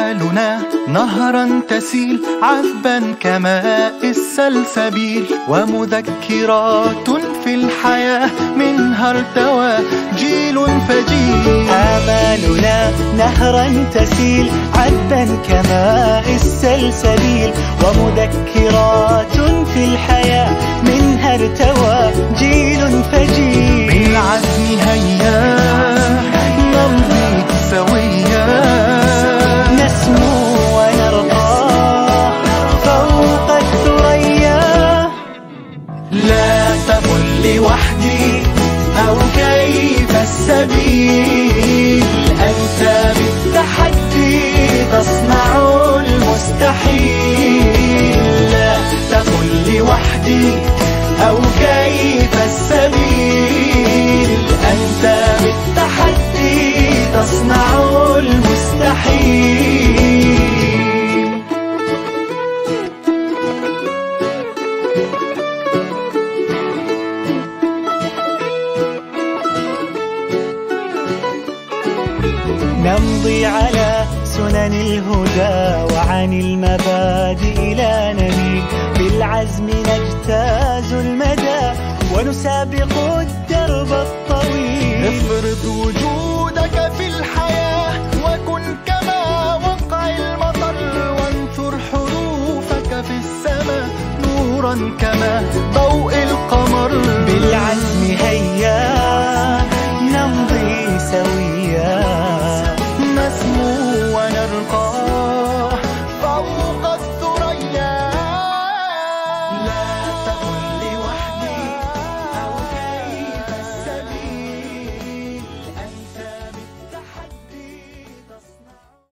آمالنا نهرا تسيل عذبا كماء السلسبيل، ومذكرات في الحياة منها ارتوى جيل فجيل. آمالنا نهرا تسيل عذبا كماء السلسبيل، ومذكرات في الحياة منها ارتوى جيل فجيل. بالعزم هيا نمضي سويا، نسمو ونرقى فوق الثريا. لا تقل لوحدي أو كيف السبيل، أنت بالتحدي تصنع المستحيل. لا تقل لوحدي أو كيف السبيل، أنت بالتحدي تصنع المستحيل. نمضي على سنن الهدى وعن المبادئ لا نميل، بالعزم نجتاز المدى ونسابق الدرب الطويل. افرض وجودك في الحياة وكن كما وقع المطر، وانثر حروفك في السماء نورا كما ضوء القمر. بالعزم هيا نمضي سويا، نسمو ونرقى فوق الثريا. لا تقل